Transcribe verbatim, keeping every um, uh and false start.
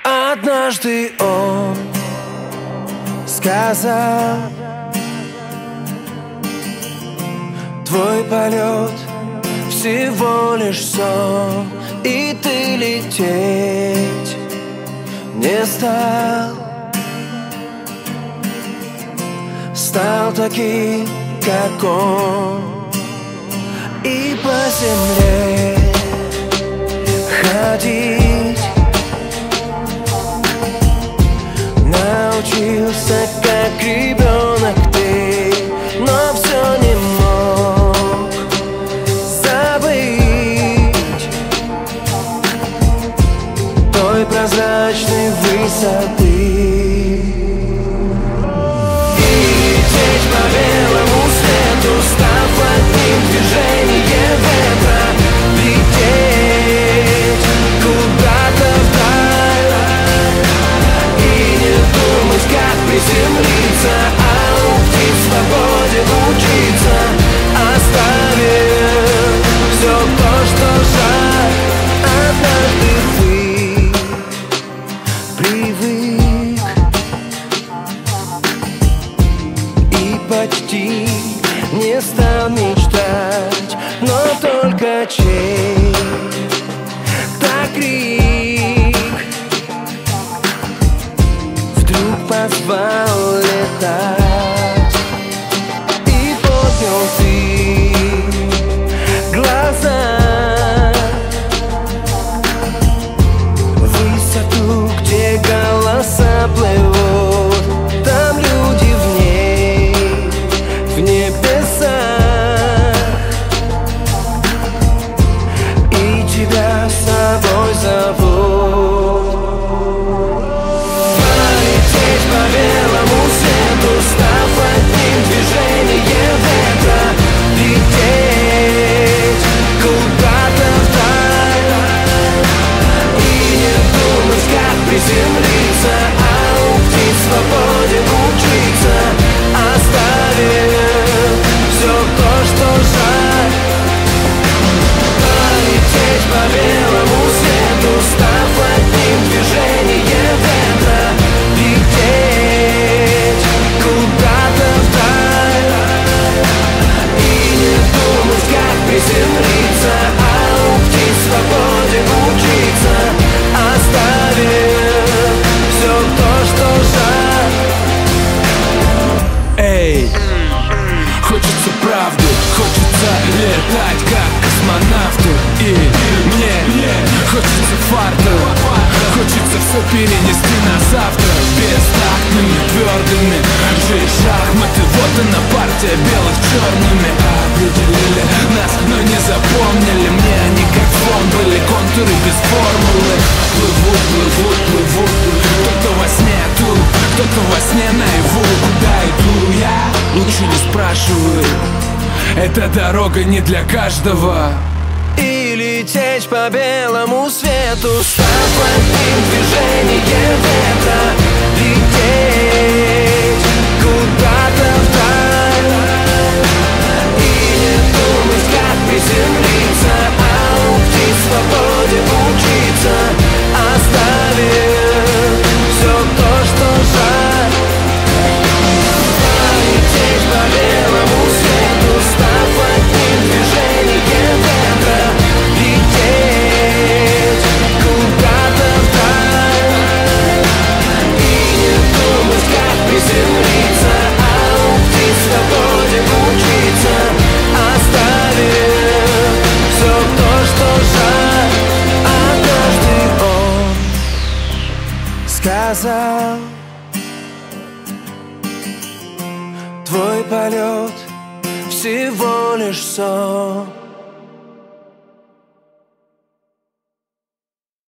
Однажды он сказал: твой полет всего лишь сон, и ты лететь не стал. Стал таким, как он, и по земле ходить научился, как ребенок ты, но все не мог забыть той прозрачной высоты. По белому свету, став одним движением ветра, лететь куда-то вдаль и не думать, как приземлиться, а уйти в свободе учиться, оставив все то, что жаль. Однажды ты привык почти не стал мечтать, но только чей-то крик вдруг позвал летать, и поднял ты глаза в высоту, где голоса плывут, там люди в ней, в небесах, и тебя с собой зовут. Полететь по белому свету, став одним движением ветра, лететь куда-то вдаль и не думать, как приземлиться, а уйти в свободе учиться, оставив все то, что жаль. Полететь по белому свету, став одним движением ветра, лететь куда-то вдаль и не думать, как приземлиться, а уйти в свободе учиться, оставив все то, что жаль. Эй! Хочется правды, хочется летать, как космонавты, и мне, мне хочется фарта, хочется все перенести на завтра, бестактными, твердыми, жизнь шахматы, вот она партия белых черными. Определили нас, но не запомнили, мне они как фон были, контуры без формулы. Плывут, плывут, плывут, кто-то во сне тут, кто-то во сне наяву. Куда иду я? Лучше не спрашивай, эта дорога не для каждого. И лететь по белому свету, став одним движением ветра, лететь куда-то вдаль и не думать, как приземлиться, а уйти в свободе учиться, оставив все то, что жаль. Полететь по белому свету, став одним движением ветра, лететь куда-то вдаль и не думать, как приземлиться, а уйти в свободе учиться, оставив все то, что жаль. Однажды он сказал: твой полет всего лишь сон,